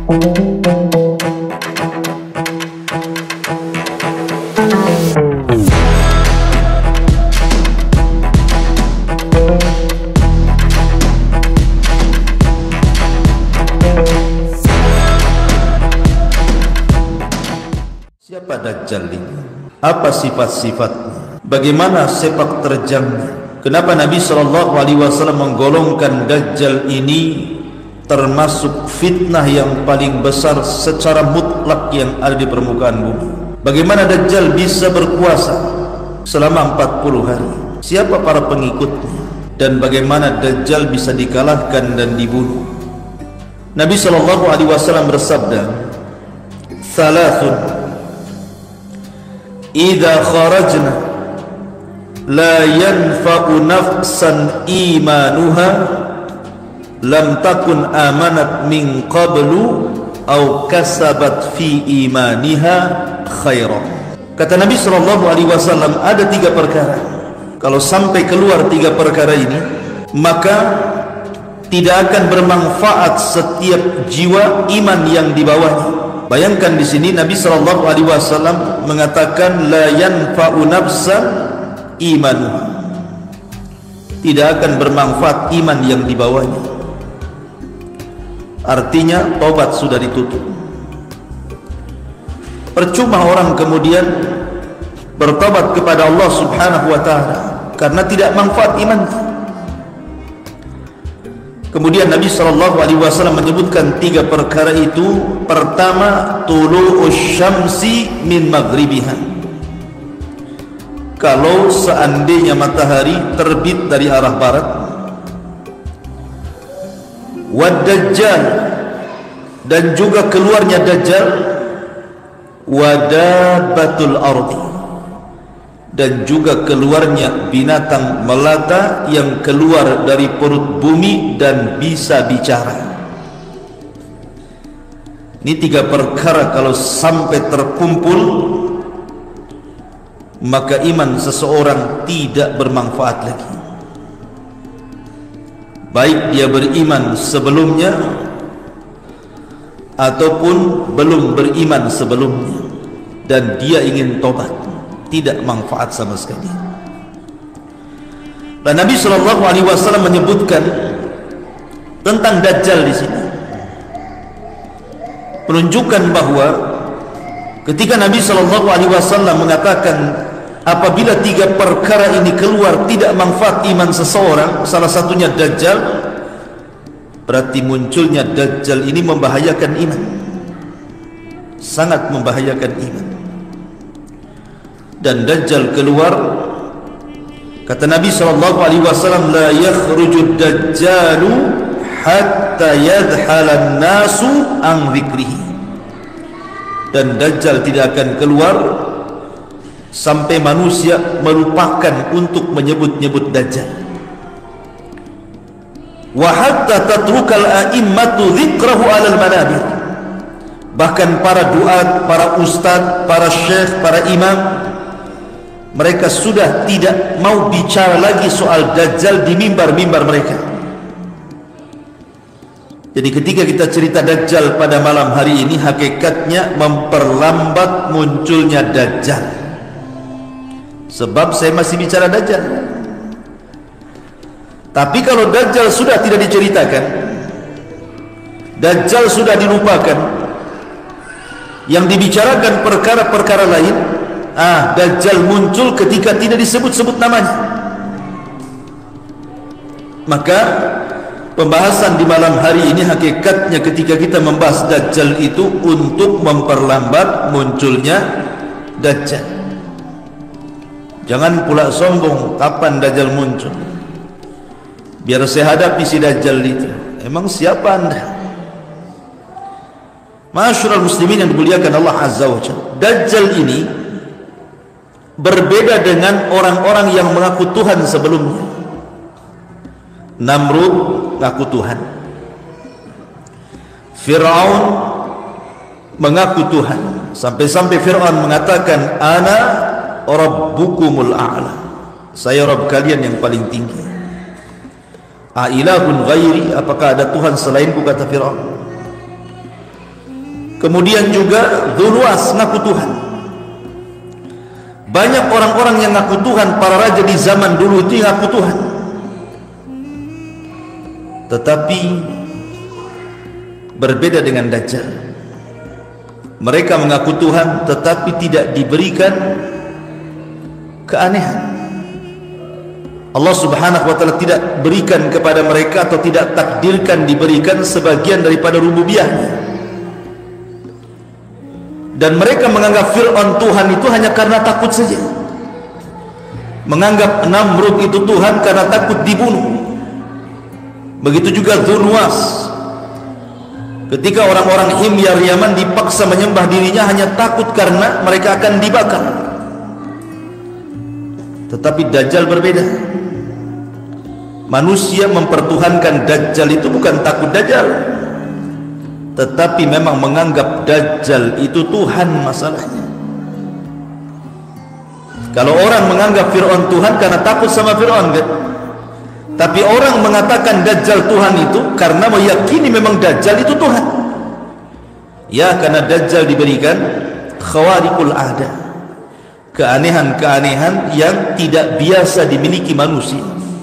Siapa Dajjal ini? Apa sifat-sifatnya? Bagaimana sepak terjangnya? Kenapa Nabi SAW menggolongkan Dajjal ini termasuk fitnah yang paling besar secara mutlak yang ada di permukaan bumi? Bagaimana Dajjal bisa berkuasa selama 40 hari? Siapa para pengikutnya? Dan bagaimana Dajjal bisa dikalahkan dan dibunuh? Nabi SAW bersabda, "Thalathun idza kharajna la yanfa'u nafsan imanuha lam takun amanat min qablu aw kasabat fi imaniha khairan." Kata Nabi SAW, ada 3 perkara. Kalau sampai keluar 3 perkara ini, maka tidak akan bermanfaat setiap jiwa iman yang dibawanya. Bayangkan di sini Nabi SAW mengatakan la yanfa'u nafsan imanuha, tidak akan bermanfaat iman yang dibawanya. Artinya tobat sudah ditutup. Percuma orang kemudian bertobat kepada Allah Subhanahu wa ta'ala karena tidak manfaat imannya. Kemudian Nabi SAW menyebutkan 3 perkara itu. Pertama, tulu'us syamsi min maghribiha. Kalau seandainya matahari terbit dari arah barat. Wad Dajjal, dan juga keluarnya Dajjal. Wadabatul ardi, dan juga keluarnya binatang melata yang keluar dari perut bumi dan bisa bicara. Ini 3 perkara kalau sampai terkumpul, maka iman seseorang tidak bermanfaat lagi. Baik dia beriman sebelumnya ataupun belum beriman sebelumnya, dan dia ingin tobat, tidak manfaat sama sekali. Dan Nabi SAW menyebutkan tentang Dajjal di sini, menunjukkan bahwa ketika Nabi SAW mengatakan apabila 3 perkara ini keluar tidak manfaat iman seseorang, salah satunya Dajjal, berarti munculnya Dajjal ini membahayakan iman, sangat membahayakan iman. Dan Dajjal keluar, kata Nabi SAW, la yakhrujud Dajjalu hatta yadhala nasu an dzikrihi. Dan Dajjal tidak akan keluar sampai manusia melupakan untuk menyebut-nyebut Dajjal. Wa hatta tatrukal a'immatu dzikrahu 'alal manabir. Bahkan para duat, para ustaz, para syekh, para imam, mereka sudah tidak mau bicara lagi soal Dajjal di mimbar-mimbar mereka. Jadi ketika kita cerita Dajjal pada malam hari ini, hakikatnya memperlambat munculnya Dajjal. Sebab saya masih bicara Dajjal. Tapi kalau Dajjal sudah tidak diceritakan, Dajjal sudah dilupakan, yang dibicarakan perkara-perkara lain, Dajjal muncul ketika tidak disebut-sebut namanya. Maka pembahasan di malam hari ini hakikatnya ketika kita membahas Dajjal itu untuk memperlambat munculnya Dajjal. Jangan pula sombong kapan Dajjal muncul, biar saya hadapi si Dajjal itu. Emang siapa anda? Ma'asyiral muslimin yang dimuliakan Allah Azza wa Jalla, Dajjal ini berbeda dengan orang-orang yang mengaku Tuhan sebelumnya. Namrud mengaku Tuhan, Fir'aun mengaku Tuhan, sampai-sampai Fir'aun mengatakan ana rabbukumul a'la, saya Rabb kalian yang paling tinggi. A'ilahun ghairi, apakah ada Tuhan selainku, kata Fir'aun. Kemudian juga Dzulwas ngaku Tuhan. Banyak orang-orang yang ngaku Tuhan, para raja di zaman dulu itu yang ngaku Tuhan. Tetapi berbeda dengan Dajjal. Mereka mengaku Tuhan tetapi tidak diberikan keanehan. Allah Subhanahu wa taala tidak berikan kepada mereka atau tidak takdirkan diberikan sebagian daripada rububiyahnya. Dan mereka menganggap Fir'aun Tuhan itu hanya karena takut saja. Menganggap Namrud itu Tuhan karena takut dibunuh. Begitu juga Dzulwas. Ketika orang-orang Himyar Yaman dipaksa menyembah dirinya hanya takut karena mereka akan dibakar. Tetapi Dajjal berbeda. Manusia mempertuhankan Dajjal itu bukan takut Dajjal, tetapi memang menganggap Dajjal itu Tuhan masalahnya. Kalau orang menganggap Fir'aun Tuhan karena takut sama Fir'aun kan? Tapi orang mengatakan Dajjal Tuhan itu karena meyakini memang Dajjal itu Tuhan. Ya, karena Dajjal diberikan khawariqul ada, keanehan-keanehan yang tidak biasa dimiliki manusia.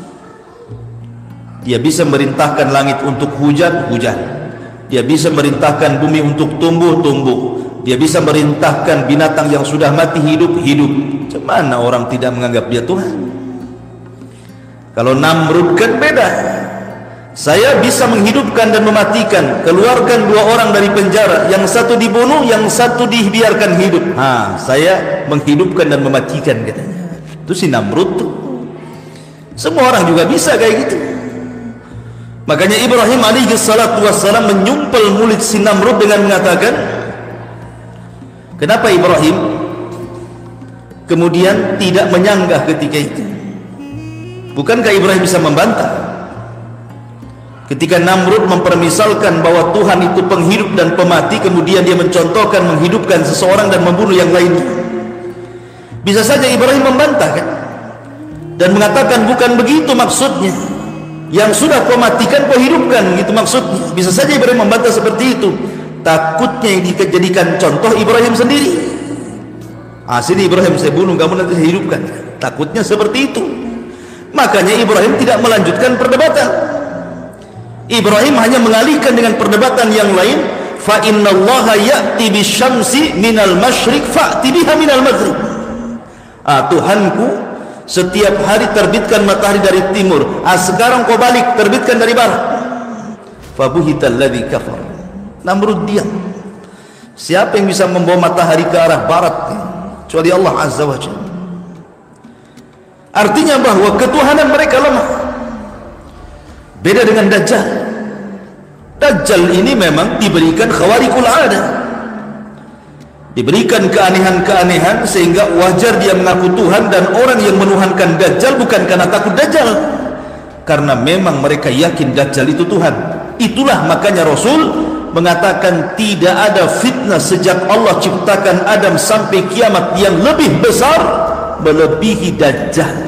Dia bisa merintahkan langit untuk hujan, hujan. Dia bisa merintahkan bumi untuk tumbuh, tumbuh. Dia bisa merintahkan binatang yang sudah mati hidup, hidup. Cemana orang tidak menganggap dia Tuhan? Kalau Namrud kan beda. Saya bisa menghidupkan dan mematikan, keluarkan dua orang dari penjara, yang satu dibunuh, yang satu dibiarkan hidup. Saya menghidupkan dan mematikan katanya. Itu si Namrud tuh. Semua orang juga bisa kayak gitu. Makanya Ibrahim alaihi salatu wassalam menyumpel mulut si Namrud dengan mengatakan, kenapa Ibrahim kemudian tidak menyanggah ketika itu? Bukankah Ibrahim bisa membantah? Ketika Namrud mempermisalkan bahwa Tuhan itu penghidup dan pemati, kemudian dia mencontohkan menghidupkan seseorang dan membunuh yang lainnya, bisa saja Ibrahim membantah kan? Dan mengatakan bukan begitu maksudnya, yang sudah kau matikan kau hidupkan, gitu maksudnya. Bisa saja Ibrahim membantah seperti itu. Takutnya yang dijadikan contoh Ibrahim sendiri. Sini Ibrahim saya bunuh, kamu nanti saya hidupkan. Takutnya seperti itu. Makanya Ibrahim tidak melanjutkan perdebatan. Ibrahim hanya mengalihkan dengan perdebatan yang lain. Fa innallaha ya'ti bisyamsi minal masyriq fa'ti biha minal maghrib. Tuhanku setiap hari terbitkan matahari dari timur. Sekarang kau balik, terbitkan dari barat. Fabuhital ladzi kafar. Namrud diam. Siapa yang bisa membawa matahari ke arah barat kecuali Allah Azza wa Jalla? Artinya bahwa ketuhanan mereka lemah. Beda dengan Dajjal. Dajjal ini memang diberikan khawariqul ada, diberikan keanehan-keanehan sehingga wajar dia mengaku Tuhan. Dan orang yang menuhankan Dajjal bukan karena takut Dajjal, karena memang mereka yakin Dajjal itu Tuhan. Itulah makanya Rasul mengatakan tidak ada fitnah sejak Allah ciptakan Adam sampai kiamat yang lebih besar melebihi Dajjal.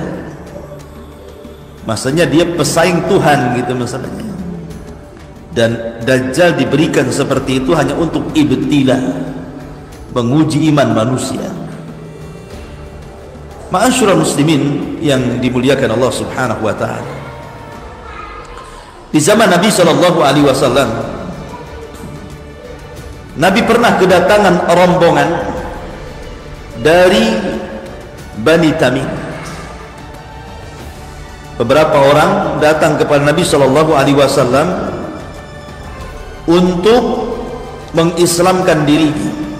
Maksudnya dia pesaing Tuhan gitu masalahnya. Dan Dajjal diberikan seperti itu hanya untuk ibtila, menguji iman manusia. Ma'asyiral muslimin yang dimuliakan Allah Subhanahu wa taala. Di zaman Nabi sallallahu alaihi wasallam, Nabi pernah kedatangan rombongan dari Bani Tamim. Beberapa orang datang kepada Nabi sallallahu alaihi wasallam untuk mengislamkan diri.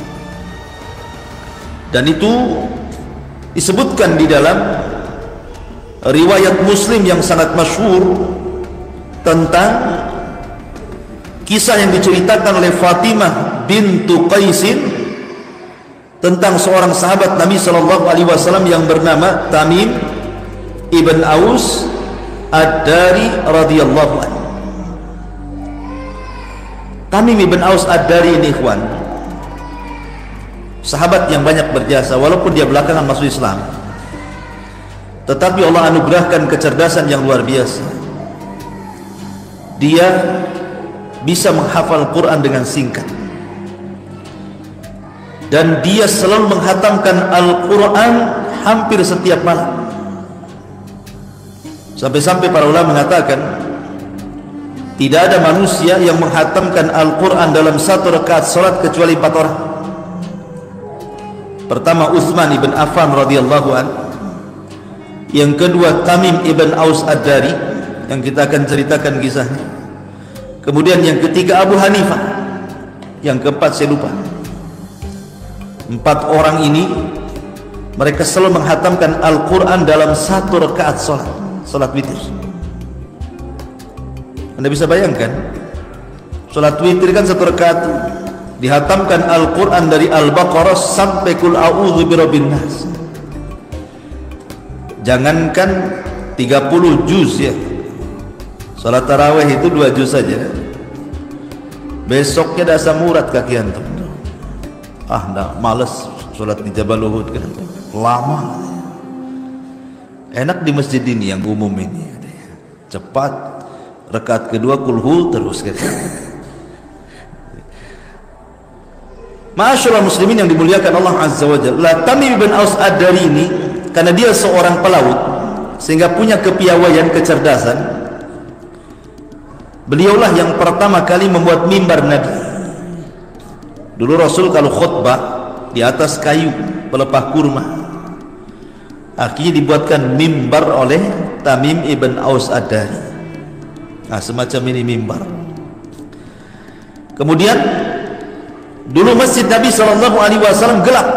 Dan itu disebutkan di dalam riwayat Muslim yang sangat masyhur tentang kisah yang diceritakan oleh Fatimah bintu Qaisin tentang seorang sahabat Nabi sallallahu alaihi wasallam yang bernama Tamim ibn Aus Ad-Dari radhiyallahu anhu. Tamim ibn Aus Ad-Dari ini ikhwan, sahabat yang banyak berjasa, walaupun dia belakangan masuk Islam, tetapi Allah anugerahkan kecerdasan yang luar biasa. Dia bisa menghafal Quran dengan singkat. dan dia selalu menghatamkan Al-Quran hampir setiap malam. Sampai-sampai para ulama mengatakan tidak ada manusia yang menghatamkan Al-Quran dalam satu rakaat salat kecuali 4 orang. Pertama Utsman ibn Affan radhiyallahu an, yang kedua Tamim ibn Aus Ad-Dari yang kita akan ceritakan kisahnya, kemudian yang ketiga Abu Hanifah, yang keempat saya lupa. 4 orang ini mereka selalu menghatamkan Al-Quran dalam satu rakaat salat witir. Anda bisa bayangkan, salat witir kan satu rakaat, dihatamkan Al-Quran dari Al-Baqarah sampai Qul a'udzu birabbin nas. Jangankan 30 juz ya, salat tarawih itu 2 juz saja, besoknya dah asam urat kaki antum. Nggak, males salat di Jabal Uhud kan, lama. Enak di masjid ini yang umum ini, cepat, rakaat kedua kulhu terus gitu. Ma'asyiral muslimin yang dimuliakan Allah Azza wa Jalla, Tamim bin Aus Ad-Dari ini karena dia seorang pelaut sehingga punya kepiawaian, kecerdasan. Beliaulah yang pertama kali membuat mimbar Nabi. Dulu Rasul kalau khutbah di atas kayu pelepah kurma, akhirnya dibuatkan mimbar oleh Tamim ibn Aus Ad-Dari. Nah, semacam ini mimbar. Kemudian dulu masjid Nabi SAW gelap,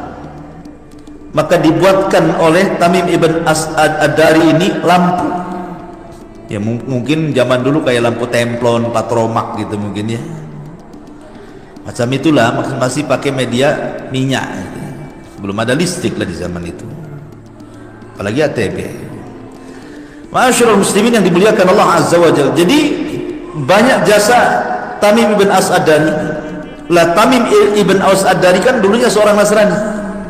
maka dibuatkan oleh Tamim ibn Ad-Dari ini lampu. Ya mungkin zaman dulu kayak lampu templon, patromak gitu mungkin ya. Macam itulah, masih pakai media minyak. Belum ada listrik lah di zaman itu, apalagi ATB. Ma'asyiral muslimin yang dimuliakan Allah Azza wa Jalla. Jadi banyak jasa Tamim ibn Aus Ad-Dari. Lah Tamim ibn Aus Ad-Dari kan dulunya seorang Nasrani,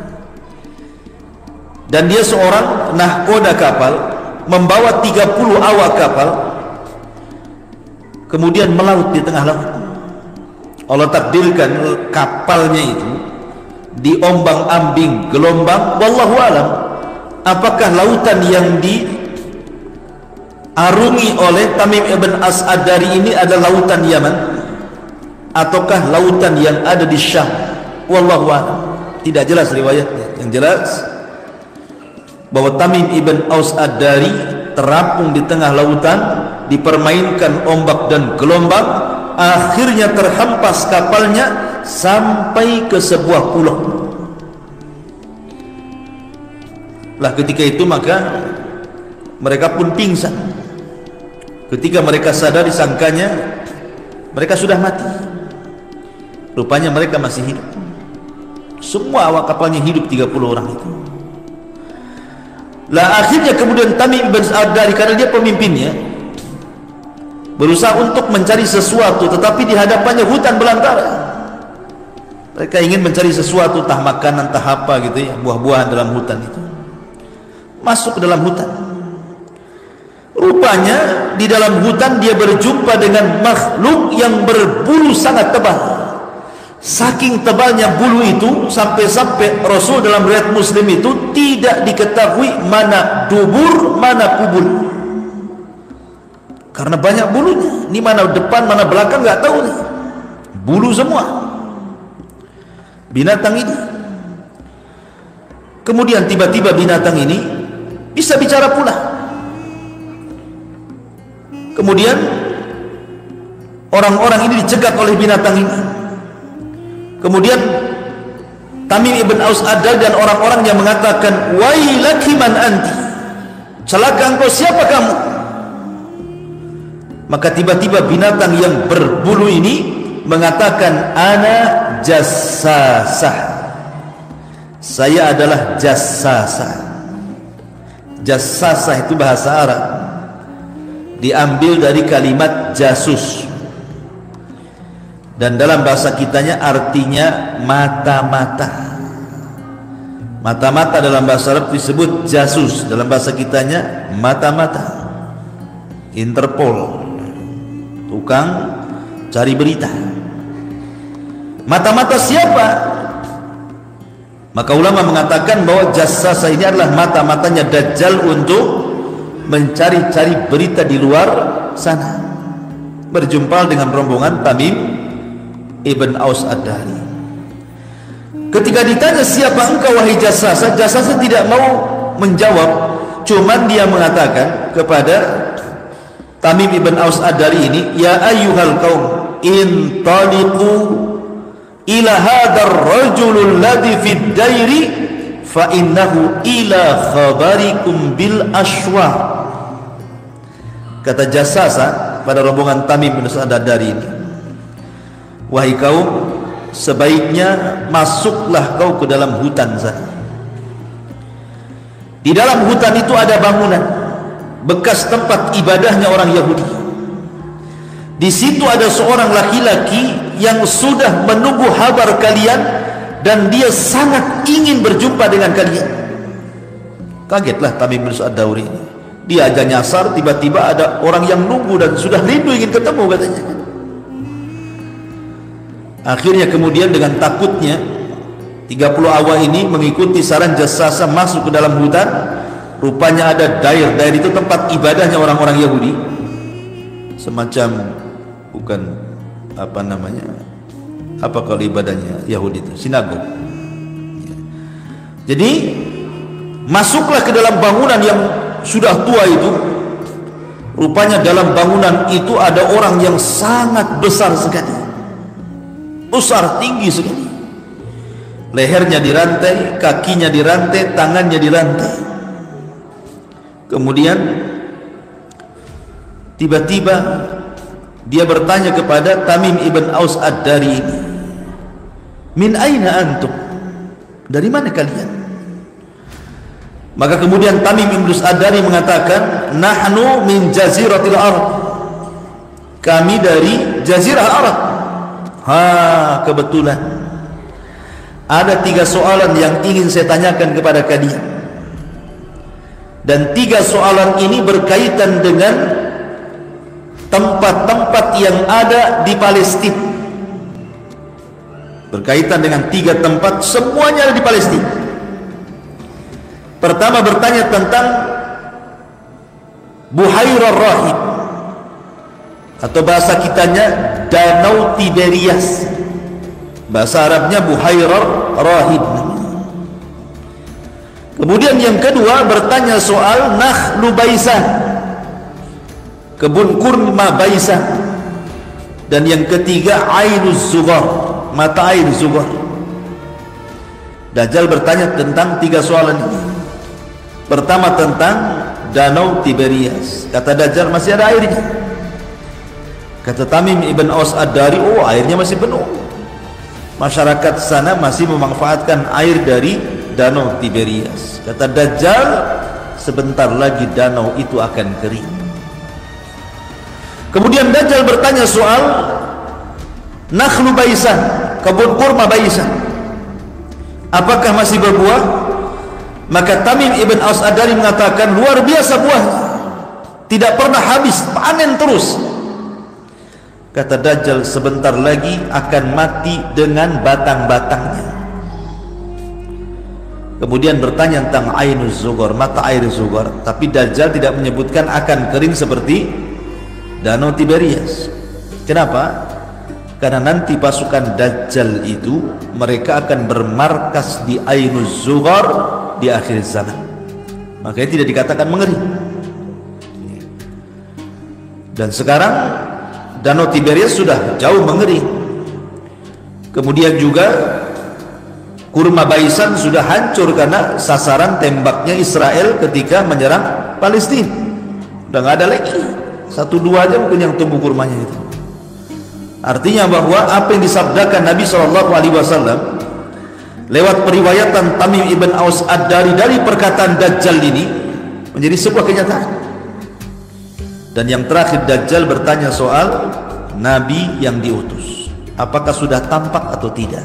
dan dia seorang nahkoda kapal, membawa 30 awak kapal, kemudian melaut di tengah laut. Allah takdirkan kapalnya itu diombang-ambing gelombang, wallahu alam apakah lautan yang diarungi oleh Tamim ibn Aus Ad-Dari ini adalah lautan Yaman ataukah lautan yang ada di Syam, wallahu a'lam. Tidak jelas riwayatnya. Yang jelas bahwa Tamim ibn Aus Ad-Dari terapung di tengah lautan, dipermainkan ombak dan gelombang, akhirnya terhempas kapalnya sampai ke sebuah pulau. Lah ketika itu maka mereka pun pingsan. Ketika mereka sadar, disangkanya mereka sudah mati. Rupanya mereka masih hidup. Semua awak kapalnya hidup, 30 orang itu. Lah akhirnya kemudian Tamim bin Ad-Dari, karena dia pemimpinnya, berusaha untuk mencari sesuatu, tetapi di hadapannya hutan belantara. Mereka ingin mencari sesuatu, entah makanan, entah apa gitu ya, buah-buahan dalam hutan itu. Masuk ke dalam hutan. Rupanya di dalam hutan dia berjumpa dengan makhluk yang berbulu sangat tebal. Saking tebalnya bulu itu sampai-sampai Rasul dalam riwayat Muslim itu tidak diketahui mana dubur, mana kubul, karena banyak bulunya. Ini mana depan, mana belakang nggak tahu nih. Bulu semua binatang ini. Kemudian tiba-tiba binatang ini bisa bicara pula. Kemudian orang-orang ini dicegat oleh binatang ini. Kemudian Tamim ibn Aus Ad-Dari dan orang-orang yang mengatakan, wailaki man anti, celaka engkau, siapa kamu? Maka tiba-tiba binatang yang berbulu ini mengatakan, ana jassasah, saya adalah jassasah. Jassasah itu bahasa Arab, diambil dari kalimat jasus, dan dalam bahasa kitanya artinya mata-mata. Mata-mata dalam bahasa Arab disebut jasus, dalam bahasa kitanya mata-mata. Interpol, tukang cari berita. Mata-mata siapa? Maka ulama mengatakan bahwa Jassasa ini adalah mata-matanya Dajjal untuk mencari-cari berita di luar sana. Berjumpa dengan rombongan Tamim ibn Aus Ad-Dari. Ketika ditanya siapa engkau wahai Jassasa, Jassasa tidak mau menjawab, cuman dia mengatakan kepada Tamim ibn Aus Ad-Dari ini, ya ayyuhal qaum intaliqu ila hadzal rajulul ladzi fid dairi fa innahu ila khabarikum bil ashwa. Kata Jassasa pada rombongan Tamim bin Ad-Dari ini, wahai kaum, sebaiknya masuklah kau ke dalam hutan sana. Di dalam hutan itu ada bangunan bekas tempat ibadahnya orang Yahudi. Di situ ada seorang laki-laki yang sudah menunggu kabar kalian dan dia sangat ingin berjumpa dengan kalian. Kagetlah Tamim bin Ad-Dari. Dia aja nyasar, tiba-tiba ada orang yang nunggu dan sudah rindu ingin ketemu katanya. Akhirnya kemudian dengan takutnya 30 awal ini mengikuti saran Jassasa masuk ke dalam hutan. Rupanya ada dair itu tempat ibadahnya orang-orang Yahudi, semacam bukan apa namanya, apa kalau ibadahnya Yahudi itu sinagog. Jadi masuklah ke dalam bangunan yang sudah tua itu. Rupanya dalam bangunan itu ada orang yang sangat besar sekali, besar tinggi sekali. Lehernya dirantai, kakinya dirantai, tangannya dirantai. Kemudian tiba-tiba dia bertanya kepada Tamim ibn Aus Ad-Dari ini, min aina antum? Dari mana kalian? Maka kemudian Tamim ibn Aus Ad-Dari mengatakan, nahnu min jaziratil Arab. Kami dari jazirah Arab. Kebetulan ada 3 soalan yang ingin saya tanyakan kepada kalian. Dan 3 soalan ini berkaitan dengan tempat-tempat yang ada di Palestina. Berkaitan dengan 3 tempat, semuanya ada di Palestina. Pertama bertanya tentang Buhairah Rahib, atau bahasa kitanya Danau Tiberias. Bahasa Arabnya Buhairah Rahib. Kemudian yang kedua bertanya soal Nakhlu Baisan, kebun kurma Baisan. Dan yang ketiga Ainuz Zughar, mata air Zughar. Dajjal bertanya tentang 3 soalan ini. Pertama tentang Danau Tiberias. Kata Dajjal masih ada airnya. Kata Tamim ibn Aus Ad-Dari, oh airnya masih penuh. Masyarakat sana masih memanfaatkan air dari Danau Tiberias. Kata Dajjal, sebentar lagi danau itu akan kering. Kemudian Dajjal bertanya soal Nakhlu Baisan, kebun kurma Baisan, apakah masih berbuah? Maka Tamim ibn Aus Ad-Dari mengatakan, luar biasa buahnya, tidak pernah habis, panen terus. Kata Dajjal, sebentar lagi akan mati dengan batang-batangnya. Kemudian bertanya tentang Ainuz Zughar, mata air Zughar. Tapi Dajjal tidak menyebutkan akan kering seperti Danau Tiberias. Kenapa? Karena nanti pasukan Dajjal itu mereka akan bermarkas di Ainuz Zughar di akhir zaman. Makanya tidak dikatakan mengering. Dan sekarang Danau Tiberias sudah jauh mengering. Kemudian juga kurma Baisan sudah hancur karena sasaran tembaknya Israel ketika menyerang Palestina. Udah nggak ada lagi, 1-2 aja mungkin yang tumbuh kurmanya itu. Artinya bahwa apa yang disabdakan Nabi SAW lewat periwayatan Tamim ibn Aus Ad-Dari dari perkataan Dajjal ini menjadi sebuah kenyataan. Dan yang terakhir Dajjal bertanya soal Nabi yang diutus, apakah sudah tampak atau tidak.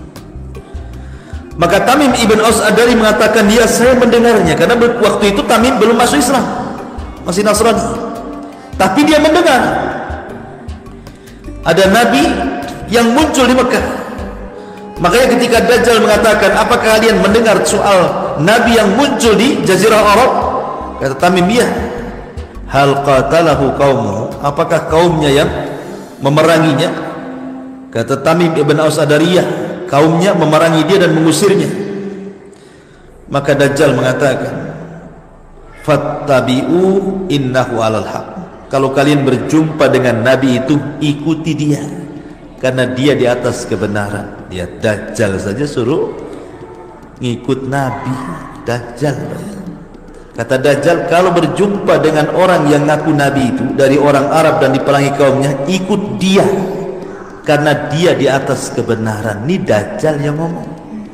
Maka Tamim ibn Aus Ad-Dari mengatakan, ya saya mendengarnya, karena waktu itu Tamim belum masuk Islam, masih Nasrani. Tapi dia mendengar ada Nabi yang muncul di Mekah. Makanya ketika Dajjal mengatakan, apakah kalian mendengar soal Nabi yang muncul di Jazirah Arab? Kata Tamim, iya. Hal qatalahu qaumuhu, apakah kaumnya yang memeranginya? Kata Tamim ibn Aus Adariyah, kaumnya memerangi dia dan mengusirnya. Maka Dajjal mengatakan, fattabi'u innahu alal haq. Kalau kalian berjumpa dengan Nabi itu, ikuti dia, karena dia di atas kebenaran. Dia Dajjal saja suruh ngikut Nabi. Dajjal. Kata Dajjal, kalau berjumpa dengan orang yang ngaku Nabi itu dari orang Arab dan diperangi kaumnya, ikut dia, karena dia di atas kebenaran. Ini Dajjal yang ngomong.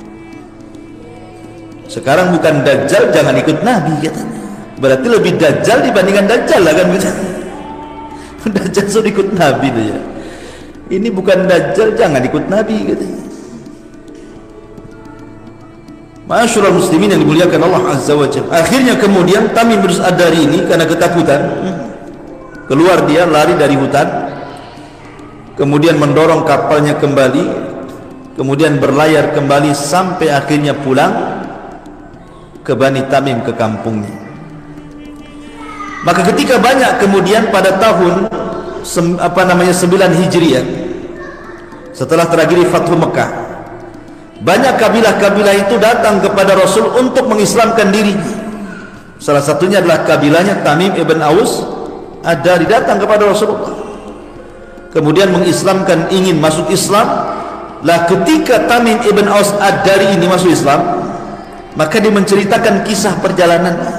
Sekarang bukan Dajjal jangan ikut Nabi katanya. Berarti lebih Dajjal dibandingkan Dajjal lah kan gitu. Dajjal suruh ikut Nabi dia. Ini bukan Dajjal jangan ikut Nabi katanya. Ma'asyiral muslimin yang dimuliakan Allah Azza wa Jalla. Akhirnya kemudian Tamim bin Ad-Dari ini karena ketakutan keluar, dia lari dari hutan, kemudian mendorong kapalnya kembali, kemudian berlayar kembali sampai akhirnya pulang ke Bani Tamim, ke kampungnya. Maka ketika banyak kemudian pada tahun 9 Hijriah, setelah terjadi Fathu Mekah, banyak kabilah-kabilah itu datang kepada Rasul untuk mengislamkan dirinya. Salah satunya adalah kabilahnya Tamim ibn Aus Ad-Dari, datang kepada Rasulullah, kemudian mengislamkan, ingin masuk Islam. Lah ketika Tamim ibn Aus Ad-Dari ini masuk Islam, maka dia menceritakan kisah perjalanannya.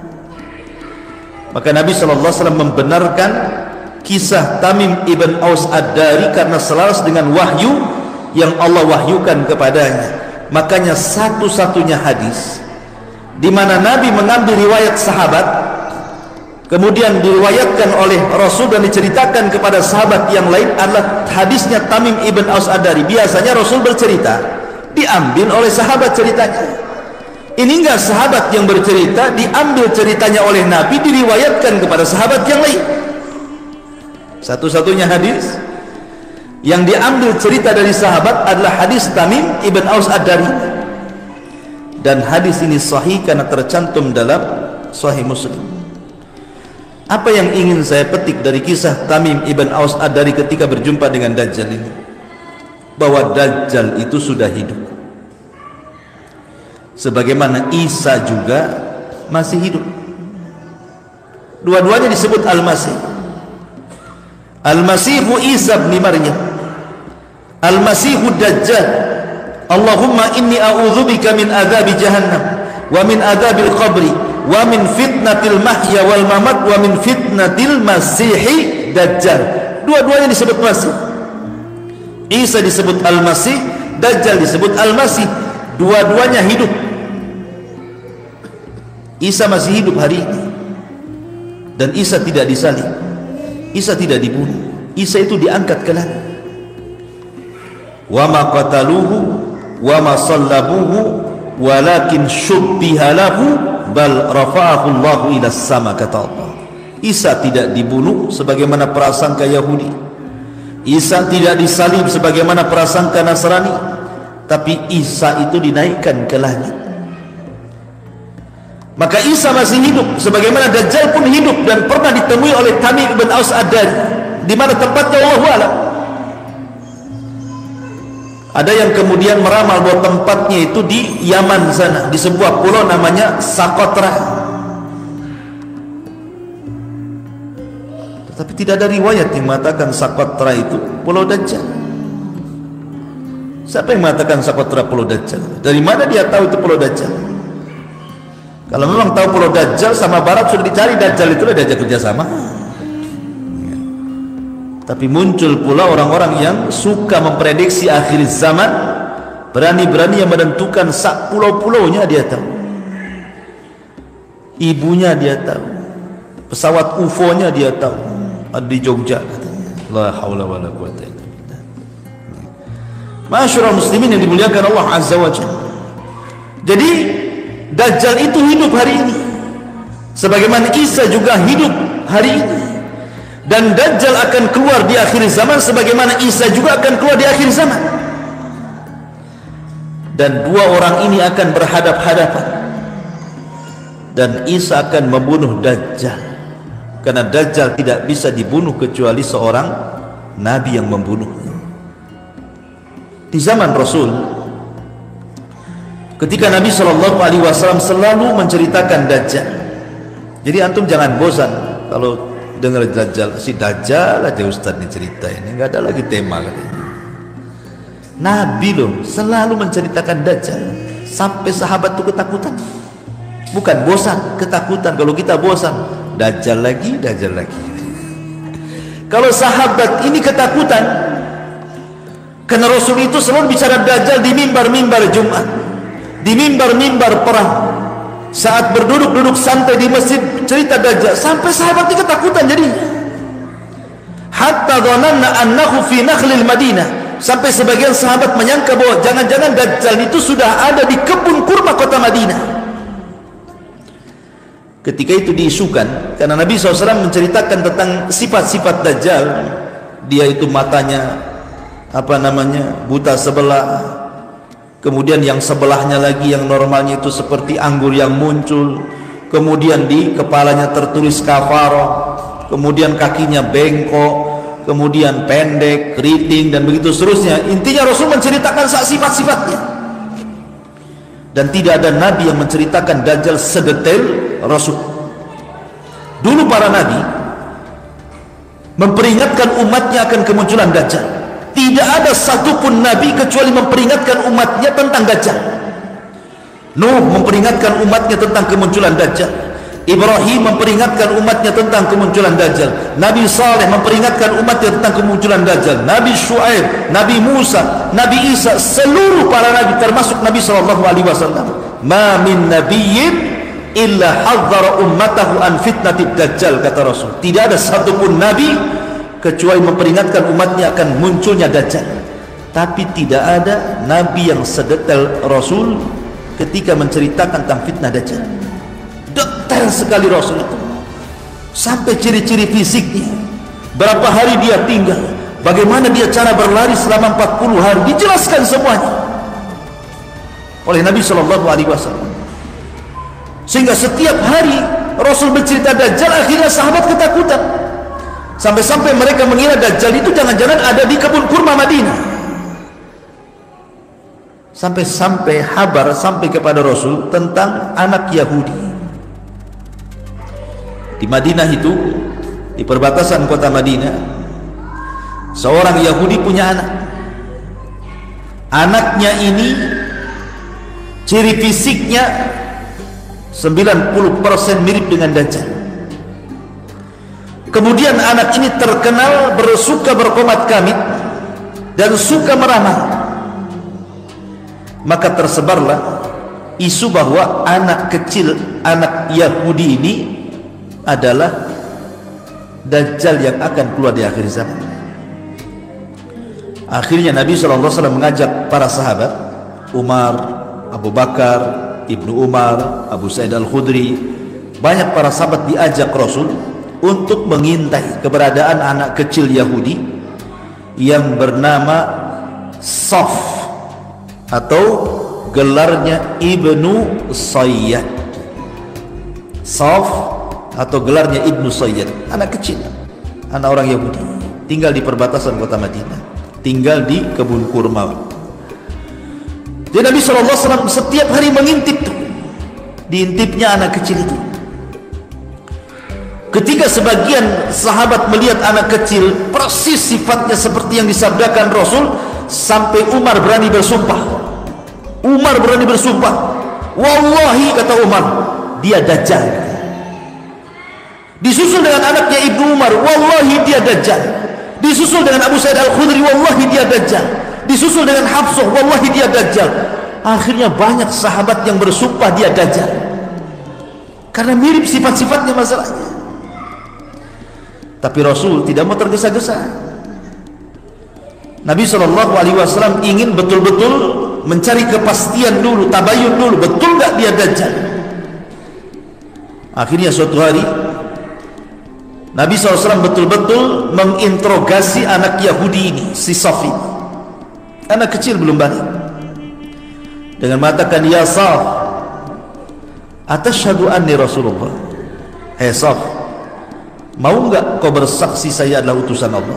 Maka Nabi SAW membenarkan kisah Tamim ibn Aus Ad-Dari karena selaras dengan wahyu yang Allah wahyukan kepadanya. Makanya satu-satunya hadis di mana Nabi mengambil riwayat sahabat, kemudian diriwayatkan oleh Rasul dan diceritakan kepada sahabat yang lain adalah hadisnya Tamim ibn Aus Ad-Dari. Biasanya Rasul bercerita, diambil oleh sahabat ceritanya. Ini enggak sahabat yang bercerita, diambil ceritanya oleh Nabi, diriwayatkan kepada sahabat yang lain. Satu-satunya hadis yang diambil cerita dari sahabat adalah hadis Tamim ibn Aus Ad-Dari, dan hadis ini sahih karena tercantum dalam Sahih Muslim. Apa yang ingin saya petik dari kisah Tamim ibn Aus Ad-Dari ketika berjumpa dengan Dajjal ini? Bahwa Dajjal itu sudah hidup, sebagaimana Isa juga masih hidup. Dua-duanya disebut Al-Masih. Al-Masihu Isa bin Maryam, Al-Masihu Dajjal. Allahumma inni a'udzubika min adzabi jahannam wa min adzabil qabri wa min fitnatil mahya wal mamat wa min fitnatil masihi Dajjal. Dua-duanya disebut Masih. Isa disebut Al-Masih, Dajjal disebut Al-Masih. Dua-duanya hidup. Isa masih hidup hari ini, dan Isa tidak disalib, Isa tidak dibunuh, Isa itu diangkat ke langit. Wa ma qataluhu wa ma sallabuhu walakin syubbiha lahu bal rafa'ahu Allahu ila sama, kata Allah. Isa tidak dibunuh sebagaimana prasangka Yahudi, Isa tidak disalib sebagaimana prasangka Nasrani, tapi Isa itu dinaikkan ke langit. Maka Isa masih hidup, sebagaimana Dajjal pun hidup dan pernah ditemui oleh Tamim ibn Aus Ad-Dari. Di mana tempatnya Allahu a'lam. Ada yang kemudian meramal bahwa tempatnya itu di Yaman sana, di sebuah pulau namanya Socotra. Tetapi tidak ada riwayat yang mengatakan Socotra itu Pulau Dajjal. Siapa yang mengatakan Socotra Pulau Dajjal? Dari mana dia tahu itu Pulau Dajjal? Kalau memang tahu Pulau Dajjal sama Barat sudah dicari Dajjal, itu diajak kerjasama. Tapi muncul pula orang-orang yang suka memprediksi akhir zaman, berani-berani yang menentukan sak pulau-pulaunya dia tahu, ibunya dia tahu, pesawat UFO-nya dia tahu, ada di Jogja katanya. La haula wala quwata illa billah. Ma'asyiral muslimin yang dimuliakan Allah Azza wa Jalla. Jadi Dajjal itu hidup hari ini, sebagaimana Isa juga hidup hari ini. Dan Dajjal akan keluar di akhir zaman sebagaimana Isa juga akan keluar di akhir zaman. dan dua orang ini akan berhadap-hadapan, dan Isa akan membunuh Dajjal, karena Dajjal tidak bisa dibunuh kecuali seorang nabi yang membunuhnya. Di zaman Rasul, ketika Nabi SAW selalu menceritakan Dajjal. Jadi antum jangan bosan kalau dengar Dajjal, si Dajjal aja Ustaz ini cerita, ini nggak ada lagi tema katanya. Nabi loh selalu menceritakan Dajjal sampai sahabat tuh ketakutan. Bukan bosan, ketakutan. Kalau kita bosan, Dajjal lagi, Dajjal lagi. Kalau sahabat ini ketakutan, karena Rasul itu selalu bicara Dajjal di mimbar-mimbar Jumat, di mimbar-mimbar perang. Saat berduduk-duduk santai di masjid cerita Dajjal, sampai sahabat ini ketakutan jadinya. Hatta dhananna annahu fi nakhlil Madinah, sampai sebagian sahabat menyangka bahwa jangan-jangan Dajjal itu sudah ada di kebun kurma kota Madinah. Ketika itu diisukan, karena Nabi SAW menceritakan tentang sifat-sifat Dajjal. Dia itu matanya buta sebelah, kemudian yang sebelahnya lagi yang normalnya itu seperti anggur yang muncul, kemudian di kepalanya tertulis kafaro, kemudian kakinya bengkok, kemudian pendek, keriting, dan begitu seterusnya. Intinya Rasul menceritakan sifat-sifatnya, dan tidak ada nabi yang menceritakan Dajjal sedetail Rasul. Dulu para nabi memperingatkan umatnya akan kemunculan Dajjal. Tidak ada satupun nabi kecuali memperingatkan umatnya tentang Dajjal. Nuh memperingatkan umatnya tentang kemunculan Dajjal. Ibrahim memperingatkan umatnya tentang kemunculan Dajjal. Nabi Saleh memperingatkan umatnya tentang kemunculan Dajjal. Nabi Syuaib, Nabi Musa, Nabi Isa, seluruh para nabi termasuk Nabi SAW. Ma min nabiyyin illa hadzara ummatahu an fitnatid Dajjal, kata Rasul. Tidak ada satupun nabi kecuali memperingatkan umatnya akan munculnya Dajjal. Tapi tidak ada nabi yang sedetail Rasul ketika menceritakan tentang fitnah Dajjal. Detail sekali Rasul itu, sampai ciri-ciri fisiknya, berapa hari dia tinggal, bagaimana dia cara berlari selama 40 hari, dijelaskan semuanya oleh Nabi SAW. Sehingga setiap hari Rasul bercerita Dajjal, akhirnya sahabat ketakutan, sampai-sampai mereka mengira Dajjal itu jangan-jangan ada di kebun kurma Madinah. Sampai-sampai kabar sampai kepada Rasul tentang anak Yahudi di Madinah itu, di perbatasan kota Madinah. Seorang Yahudi punya anak. Anaknya ini ciri fisiknya 90% mirip dengan Dajjal. Kemudian anak ini terkenal bersuka berkomat kamit dan suka meramal. Maka tersebarlah isu bahwa anak kecil, anak Yahudi ini adalah Dajjal yang akan keluar di akhir zaman. Akhirnya Nabi SAW mengajak para sahabat, Umar, Abu Bakar, Ibnu Umar, Abu Sa'id Al-Khudri, banyak para sahabat diajak Rasul untuk mengintai keberadaan anak kecil Yahudi yang bernama Saf, atau gelarnya Ibnu Sayyad. Saf atau gelarnya Ibnu Sayyad, anak kecil, anak orang Yahudi, tinggal di perbatasan kota Madinah, tinggal di kebun kurma. Jadi Nabi SAW setiap hari mengintip tuh, diintipnya anak kecil itu. Ketika sebagian sahabat melihat anak kecil persis sifatnya seperti yang disabdakan Rasul, sampai Umar berani bersumpah. Umar berani bersumpah, wallahi, kata Umar, dia Dajjal. Disusul dengan anaknya Ibnu Umar, wallahi dia Dajjal. Disusul dengan Abu Sa'id Al-Khudri, wallahi dia Dajjal. Disusul dengan Hafsah, wallahi dia Dajjal. Akhirnya banyak sahabat yang bersumpah dia Dajjal, karena mirip sifat-sifatnya masalahnya. Tapi Rasul tidak mau tergesa-gesa. Nabi SAW ingin betul-betul mencari kepastian dulu, tabayun dulu, betul nggak dia Dajjal. Akhirnya suatu hari Nabi SAW betul-betul menginterogasi anak Yahudi ini, si Safi, anak kecil belum balik. dengan mengatakan, ya Saf, atashhadu anni Rasulullah. Hei Saf, mau enggak kau bersaksi saya adalah utusan Allah?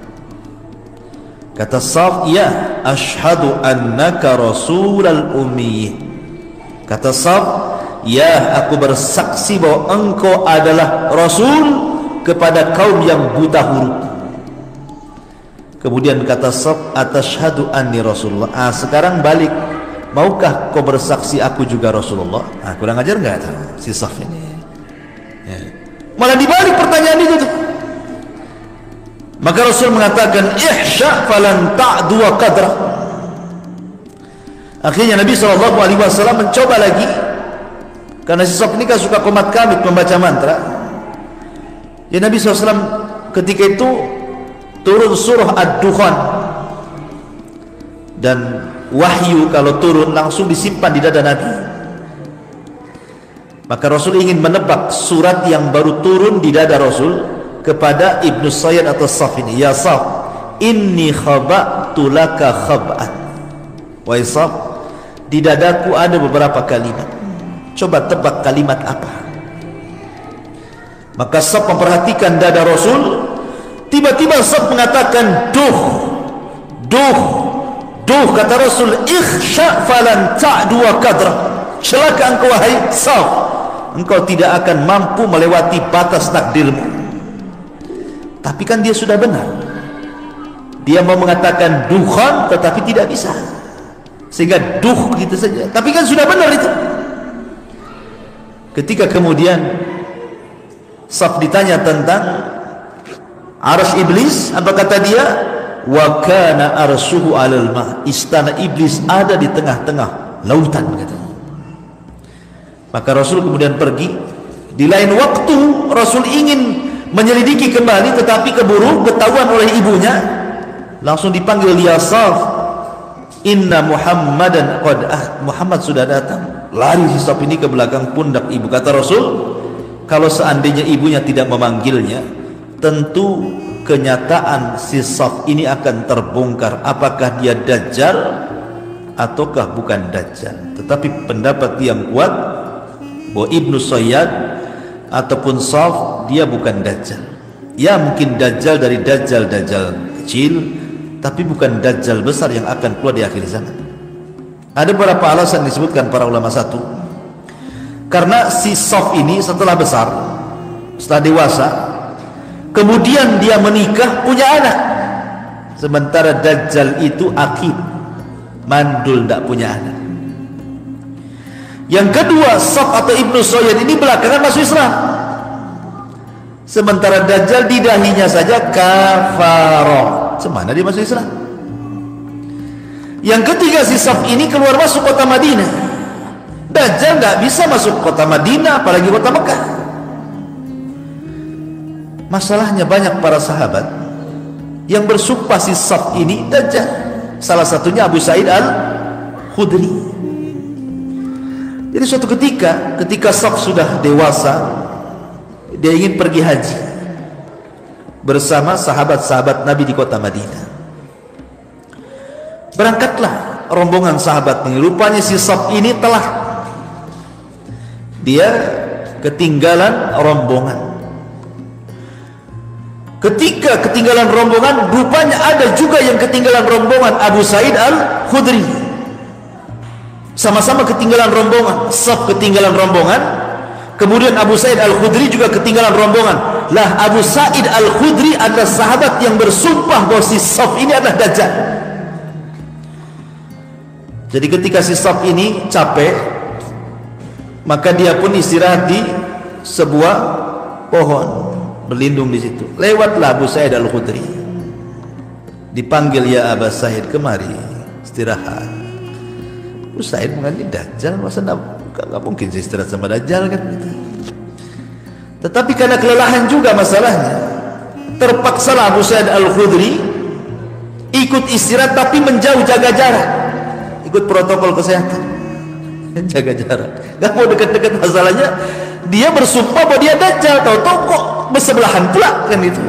Kata Saf, ya, ashhadu annaka rasulal ummi. Kata Saf, ya, aku bersaksi bahwa engkau adalah rasul kepada kaum yang buta huruf. Kemudian kata Saf, atashhadu anni Rasulullah. Sekarang balik, maukah kau bersaksi aku juga Rasulullah? Kurang ajar enggak si Saf ini? Ya. Malah dibalik pertanyaan itu tuh. Maka Rasul mengatakan, ihsya falan ta'du qadra. Akhirnya Nabi SAW mencoba lagi, karena si Saf ini kan suka komat kamit membaca mantra. Ya, Nabi SAW ketika itu turun surah Ad-Dukhan, dan wahyu kalau turun langsung disimpan di dada Nabi. Maka Rasul ingin menebak surat yang baru turun di dada Rasul kepada Ibnu Sayyid atau Saf ini. Ya Saf, inni khaba'tu laka khab'at. Wahai Saf, di dadaku ada beberapa kalimat. Coba tebak kalimat apa? Maka Saf memperhatikan dada Rasul. Tiba-tiba Saf mengatakan, duh, duh, duh. Kata Rasul, ikhsha falan ta'du qadra. Celaka engkau wahai Saf, engkau tidak akan mampu melewati batas takdirmu. Tapi kan dia sudah benar. Dia mau mengatakan dukhan tetapi tidak bisa, sehingga duh gitu saja. Tapi kan sudah benar itu. Ketika kemudian Saf ditanya tentang arsy iblis, apa kata dia? Wa kana arshuhu 'alal ma. Istana iblis ada di tengah-tengah lautan, katanya. Maka Rasul kemudian pergi. Di lain waktu Rasul ingin menyelidiki kembali, tetapi keburu ketahuan oleh ibunya. Langsung dipanggil, ya Saf, inna Muhammadan qad Muhammad sudah datang. Lari si Saf ini ke belakang pundak ibu. Kata Rasul, kalau seandainya ibunya tidak memanggilnya, tentu kenyataan si Saf ini akan terbongkar. Apakah dia Dajjal ataukah bukan Dajjal? Tetapi pendapat yang kuat bahwa Ibnu Sayyid ataupun Saf dia bukan Dajjal. Ya, mungkin Dajjal dari Dajjal kecil, tapi bukan Dajjal besar yang akan keluar di akhir zaman. Ada beberapa alasan disebutkan para ulama. Satu, karena si Saf ini setelah besar, setelah dewasa, kemudian dia menikah, punya anak. Sementara Dajjal itu akib, mandul, tidak punya anak. Yang kedua, Saf atau Ibnu Sayyid ini belakangan masuk Islam. Sementara Dajjal di dahinya saja kafara. Semana dia masuk Islam? Yang ketiga, si Saf ini keluar masuk kota Madinah. Dajjal nggak bisa masuk kota Madinah, apalagi kota Mekah. Masalahnya banyak para sahabat yang bersumpah si Saf ini Dajjal. Salah satunya Abu Sa'id Al-Khudri. Jadi suatu ketika Saf sudah dewasa, dia ingin pergi haji bersama sahabat-sahabat Nabi di kota Madinah. Berangkatlah rombongan sahabat ini. Rupanya si Saf ini telah dia ketinggalan rombongan. Ketika ketinggalan rombongan, rupanya ada juga yang ketinggalan rombongan, Abu Sa'id Al-Khudri. Sama-sama ketinggalan rombongan. Saf ketinggalan rombongan, kemudian Abu Sa'id Al-Khudri juga ketinggalan rombongan. Lah, Abu Sa'id Al-Khudri adalah sahabat yang bersumpah bahwa si Saf ini adalah Dajjal. Jadi ketika si Saf ini capek, maka dia pun istirahat di sebuah pohon, berlindung di situ. Lewatlah Abu Sa'id Al-Khudri. Dipanggil, ya Abu Sa'id, kemari istirahat. Abu Sa'id mengatakan, Dajjal, masa nggak mungkin saya istirahat sama Dajjal kan? Tetapi karena kelelahan juga masalahnya, terpaksalah Abu Sa'id Al-Khudri ikut istirahat, tapi menjauh, jaga jarak, ikut protokol kesehatan, jaga jarak, nggak mau dekat-dekat. Masalahnya dia bersumpah bahwa dia Dajjal, tahu-tahu kok bersebelahan pula kan itu.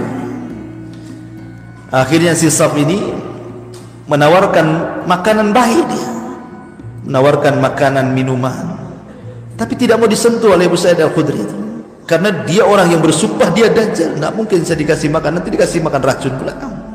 Akhirnya si Saf ini menawarkan makanan bayi dia. menawarkan makanan, minuman, tapi tidak mau disentuh oleh Abu Sa'id Al-Khudri itu. Karena dia orang yang bersumpah dia Dajjal, tidak mungkin saya dikasih makan, nanti dikasih makan racun pula.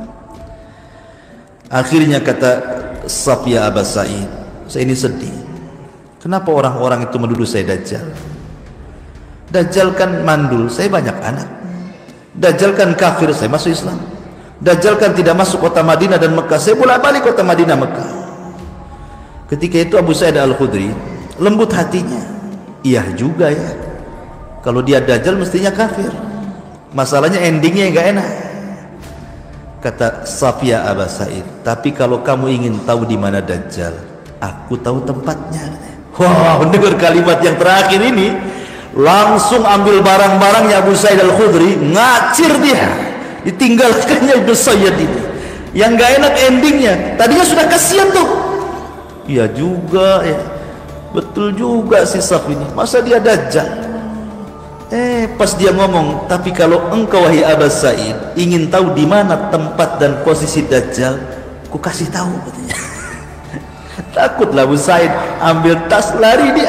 Akhirnya kata Safiyah Aba Sa'id, saya ini sedih. Kenapa orang-orang itu menuduh saya Dajjal? Dajjal kan mandul, saya banyak anak. Dajjal kan kafir, saya masuk Islam. Dajjal kan tidak masuk kota Madinah dan Mekah, saya bolak-balik kota Madinah Mekah. Ketika itu Abu Sa'id Al-Khudri lembut hatinya. Iya juga ya, kalau dia Dajjal mestinya kafir. Masalahnya endingnya enggak enak. Kata Safiyah Aba Sa'id, tapi kalau kamu ingin tahu di mana Dajjal, aku tahu tempatnya. Wah, mendengar kalimat yang terakhir ini, langsung ambil barang-barangnya Abu Sa'id Al-Khudri, ngacir dia, ditinggalkannya Ibnu Sayyid ini. Yang gak enak endingnya. Tadinya sudah kasihan tuh. Iya juga ya, betul juga si Saf ini, masa dia Dajjal. Pas dia ngomong, tapi kalau engkau wahai Aba Sa'id ingin tahu di mana tempat dan posisi Dajjal, ku kasih tahu katanya. Takutlah Abu Sa'id, ambil tas lari dia.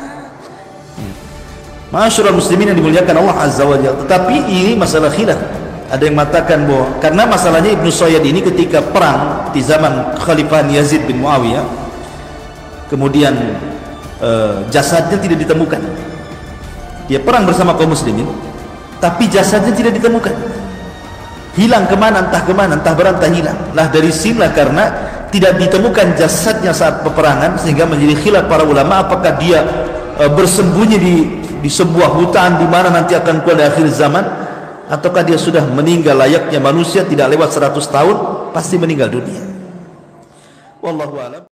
Masyarul muslimin yang dimuliakan Allah Azza wa Jalla. Tetapi ini masalah khilaf. Ada yang mengatakan bahwa karena masalahnya Ibnu Sayyid ini ketika perang di zaman Khalifah Yazid bin Muawiyah, kemudian jasadnya tidak ditemukan. Dia perang bersama kaum muslimin, tapi jasadnya tidak ditemukan. Hilang kemana, entah berantah hilang. Lah dari sinilah karena tidak ditemukan jasadnya saat peperangan, sehingga menjadi khilaf para ulama apakah dia bersembunyi di sebuah hutan di mana nanti akan keluar di akhir zaman, ataukah dia sudah meninggal layaknya manusia, tidak lewat 100 tahun pasti meninggal dunia. Wallahu a'lam.